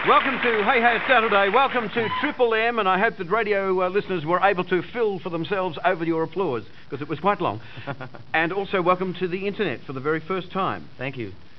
Welcome to Hey Hey It's Saturday. Welcome to Triple M, and I hope that radio listeners were able to fill for themselves over your applause, because it was quite long. And also welcome to the internet for the very first time. Thank you.